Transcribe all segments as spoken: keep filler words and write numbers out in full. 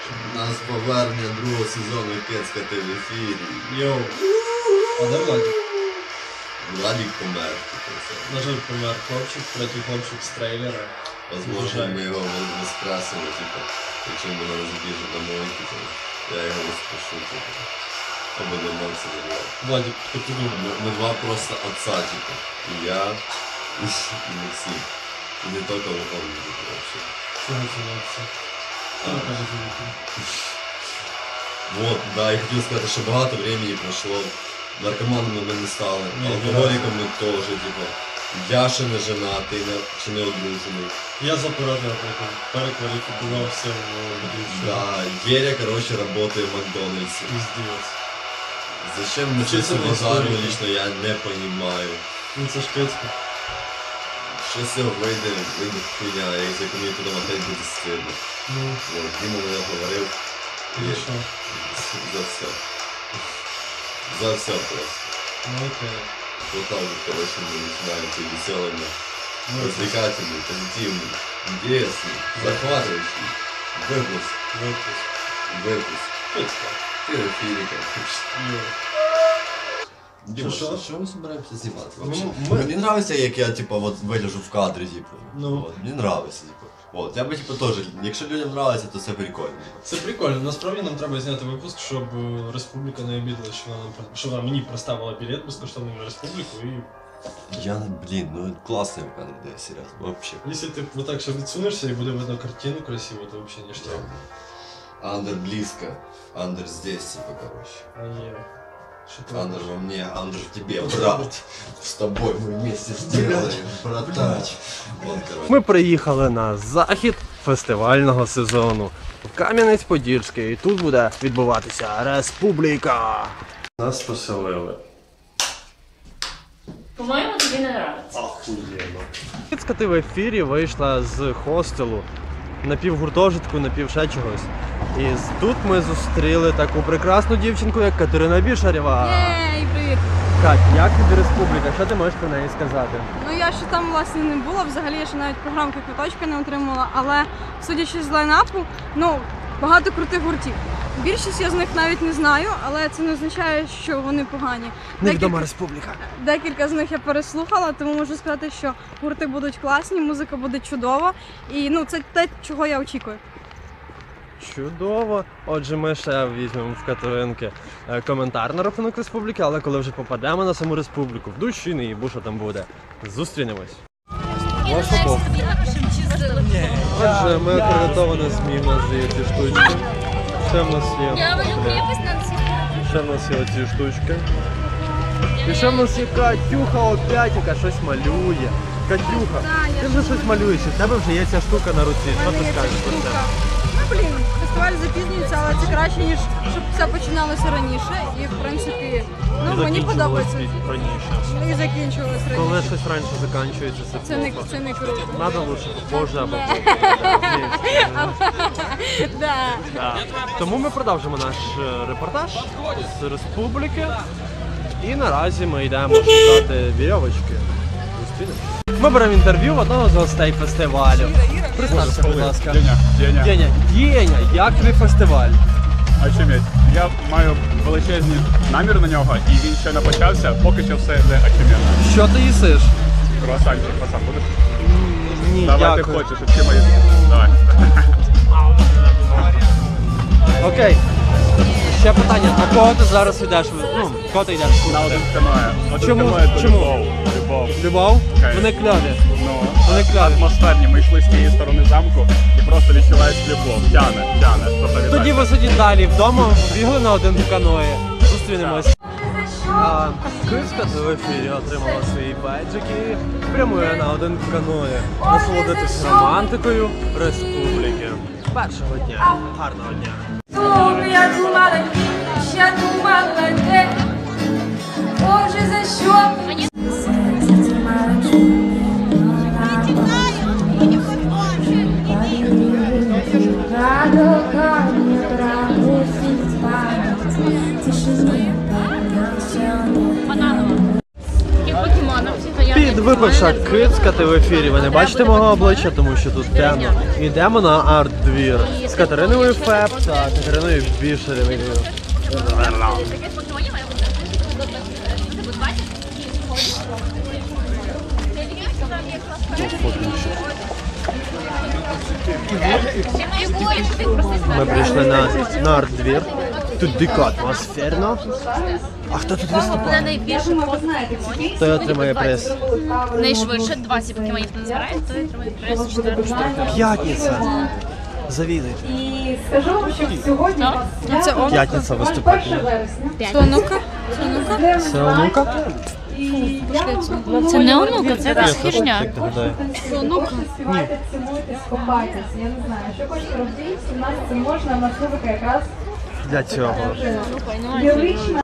У нас повернення другого сезону Кецька ти в ефірі. Йоу. А де Владик? Владик помер. На жаль, помер хлопчик, третій хлопчик з трейлера. Возможно, ми його воскресили, типа, якщо ми не забіжу на мойки, то я його воскрешу, типа. Або домовся забрав. Владик, ти подумав. Ми два просто отца, типа. І я, і Максим. І не тільки он, типа, вообще. Що називається? Що ви кажете, Віки? Вот, да, я хотів сказати, що багато времени пройшло. Наркоманами ми не стали, алкоголіками теж, типа. Я ще не женатий, чи не одружений. Я за перерву перекваліфікувався в ведучого. Да, Геря, короче, работает в Макдональдсе. Пиздец. Зачем мы все базару лично, я не понимаю. Ну це ж Кецька. Сейчас все вийде, вийде хуйня, як мені туди опять буде стидно. Ну. Вот, Дима мене говорив. І що? За все. За все просто. Ну окей. Вот так вот, короче, мы начинаем эти веселыми, Ну, развлекательные, позитивные, интересные, захватывающие. Выпуск. Випуск. Выпуск. Кецька. Ты в эфире, как. Йоу. Дима, Що, що? что мы собираемся снимать Ну, вообще? мы- Мне нравится, як я, типа, вот вылежу в кадре, типа. Ну. Вот, мне нравится, типа. Вот, я бы, типа, тоже, якщо людям нравится, то це прикольно. Це прикольно. Насправді нам треба зняти випуск, щоб е, Республіка не обідала, що вона, нам про- що вона мені проставила білет безкоштовний на Республіку і... Я, блин, ну классный в кадре, да, серьезно, вообще. Якщо ти вот так ще відсунешся і буде видно картину красиву, то взагалі ништяк. Андер близко, Андер здесь, типа, короче. А є. Що ти Андер робиш? во мне, Андер в тебе, брат. С тобой мы вместе сделаем, братач. Вот, короче. Ми приїхали на захід фестивального сезону в Кам'янець-Подільський. І тут буде відбуватися Республіка. Нас поселили. По-моєму, тобі не нравиться. Охуєнно. Кицька ти в ефірі вийшла з хостелу, напівгуртожитку, напів ще чогось. І з- тут ми зустріли таку прекрасну дівчинку, як Катерина Бішарєва. Єй, привіт! Кать, як тобі Республіка? Що ти можеш про неї сказати? Ну я ще там власне не була, взагалі я ще навіть програмки квиточка не отримала, але судячи з лайнапу, ну багато крутих гуртів. Більшість я з них навіть не знаю, але це не означає, що вони погані. Невідома Республіка. Декілька з них я переслухала, тому можу сказати, що гурти будуть класні, музика буде чудова. І ну це те, чого я очікую. Чудово. Отже, ми ще візьмемо в Катеринки е, коментар на рахунок Республіки, але коли вже попадемо на саму Республіку, в душі не їбу, що там буде. Зустрінемось. Ваша Отже, ми акредитована ЗМІ, в нас є ці штучки. Ще в нас є. Я говорю, крепость надо съездить. Ще в нас є оці штучки. І ще в нас є Катюха опять, яка щось малює. Катюха, ти вже щось малюєш, і в тебе вже є ця штука на руці. Що ти скажеш про це? Ну блін, фестиваль запізнюється, але це краще, ніж щоб все починалося раніше. І в принципі, ну І мені закінчувалось подобається. раніше. І закінчилось раніше. Коли щось раніше закінчується, це Це не, плохо. це не круто. Надо лучше попозже або Да. Да. Тому ми продовжимо наш е, репортаж з Республіки. І наразі ми йдемо шукати вірьовочки. Зустрінемося. Ми беремо інтерв'ю в одного з гостей фестивалю. Представся, будь ласка. Деня, Деня. Деня, Деня, як тобі фестиваль? Очуметь. Я маю величезні наміри на нього, і він ще не почався, поки що все йде очуменно. Що ти їсиш? Круасанчик, круасан будеш? Ні, Давай, ти дякую. хочеш, і всі мої. Давай. Окей. Ще питання, на кого ти зараз йдеш? Ну, кого ти йдеш? На один каное. Один Чому? каное це Чому? любов. Любов. Любов? Окей. Вони кльові. Ну, Вони кльові. атмосферні. Ми йшли з тієї сторони замку і просто відчуваєш любов. Тяне, тяне. Просто вітаю. Тоді ви сидіть далі вдома, бігли на один каної. Зустрінемось. А Кицька в ефірі отримала свої бейджики і прямує на один каної. Насолодитись романтикою Республіки. Першого дня. Гарного дня. Довго я думала, ще думала, де, Боже, за що? Серце тримає. Радока не прагнуть спати, тишині, Бананово. Таких покемонов, типа я... Під випивша Кицька, ти в ефірі. Ви не бачите мого обличчя, тому що тут темно. Йдемо на арт-двір з Катериною Феб та Катериною Бішеревою. Ми прийшли на, на арт-двір. Тут дико атмосферно. А хто тут Це виступає? найбільше покемонів. Той отримає приз. Найшвидше двадцять покемонів не збирає, той отримає приз чотири. П'ятниця. Завідуйте. І скажу вам, що сьогодні вас Це он. П'ятниця виступає. перше вересня. Це онука? Це онука? Це онука? І я Це не онука, це якась хижня. Як ти гадаєш? Це онука? співайте, цілуйтесь, кохайтесь. Я не знаю, що хочете робити, у нас це можна, у нас музика якраз Для цього. лірична.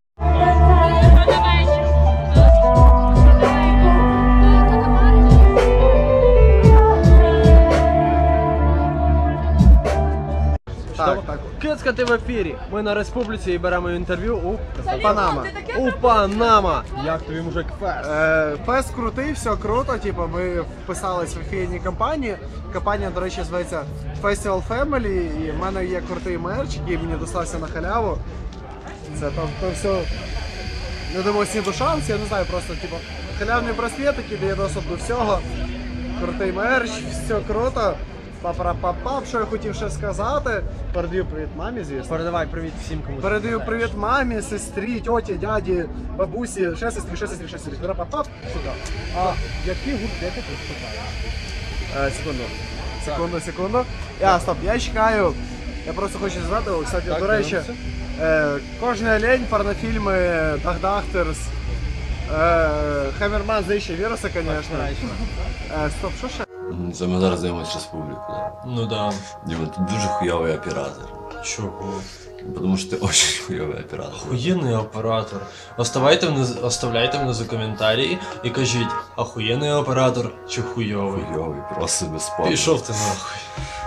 Так, так. Кицька, ти в ефірі. Ми на Республіці і беремо інтерв'ю у Панама. У Панама. Як тобі, мужик, фест? Е, Фест крутий, все круто. Типу, ми вписались в ефірні кампанії. Компанія, до речі, зветься Festival Family, і в мене є крутий мерч, який мені достався на халяву. Це то, то все. Не думаю, сні до шанс, я не знаю, просто типу, халявний браслет, який дає доступ до всього. Крутий мерч, все круто. Папа-пап-пап, що я хотів ще сказати. Передаю привіт мамі, звісно. Передавай привіт всім, кому. Передаю привіт мамі, сестрі, тьоті, дяді, бабусі, ще сестрі, ще сестрі, ще сестрі. Пап-пап, сюди. А який гурт, де ти виступаєш? Е, секунду. Секунду, секунду. Я, стоп, я чекаю. Я просто хочу сказати, о, кстати, Так, до речі, е, кожний олень, порнофільми, Дахдахтерс, е, Хаммерман знищує віруси, звісно. Е, стоп, що ще? Це ми зараз дивимося республіку, да. Ну да. Діма, ти дуже хуйовий оператор. Чого? Тому що ти дуже хуйовий оператор. Охуєнний оператор. Оставайте внизу, оставляйте внизу коментарі і кажіть, охуєнний оператор чи хуйовий. Хуйовий, просто безспорно. Пішов ти нахуй.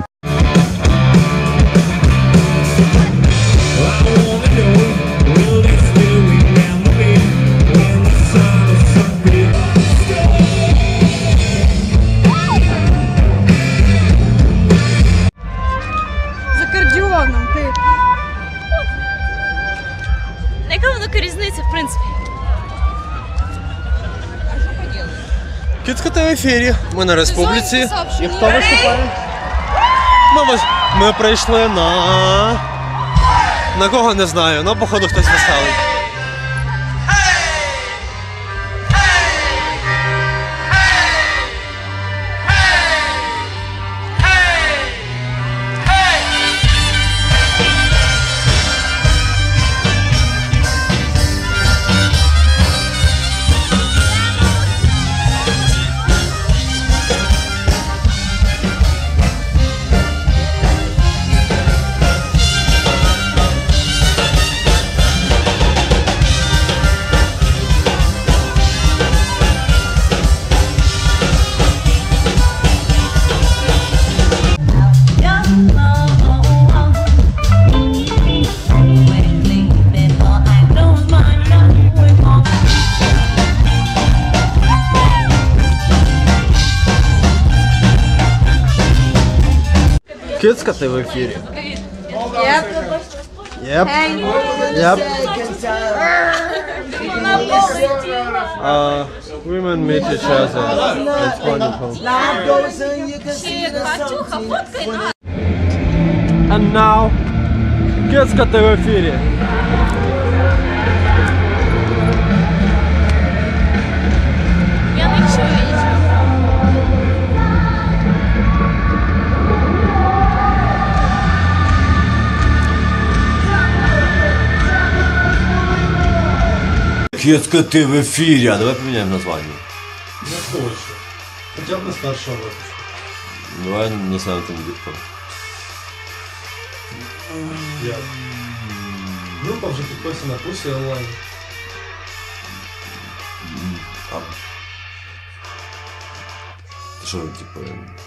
За кардіоном, ти. Яка велика різниця, в принципі? Кицька, ти в ефірі. Ми на Республіці. І хто виступає? Ми, вис- ми прийшли на... На кого не знаю, ну походу хтось веселий. Кицька, ти в ефірі. Єп. Єп. Гей. Єп. Uh, women meet each other. It's wonderful. Катюха, фоткай нас. And now, Кицька, ти в ефірі. Я не чую нічого. Кицька, ти в ефірі, а давай поміняємо названня. Не хочу. Хоча б не з першого випуску. Давай назвемо там дітко. Як? Група вже підписана Pussy онлайн. А. Ти що, типу...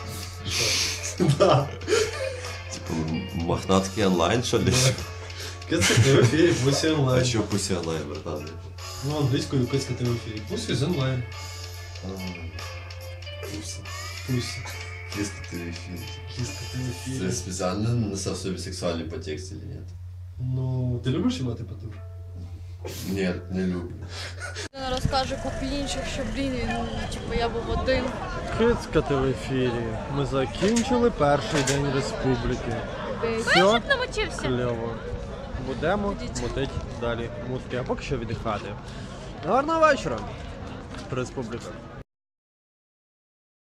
Да. Типу, мохнатський онлайн, що ли? Кицька ти в ефірі, Pussy А онлайн. що пусі онлайн, братан? Ну, англійською Кицька ти в ефірі. Pussy з онлайн. Пуся. Пусть. Киска ты в эфире. Киска ты в Ты эфире. специально носил себе сексуальный подтекст или нет? Ну, ти любиш їмати потур? Нет, не люблю. Розкаже купі інших, що, блін, ну, типу, я був один. Кицька ти в ефірі. Ми закінчили перший день республіки. Все Намочився. кльово. Будемо мутить далі мутки, а поки що віддихати. Гарного вечора, республіка.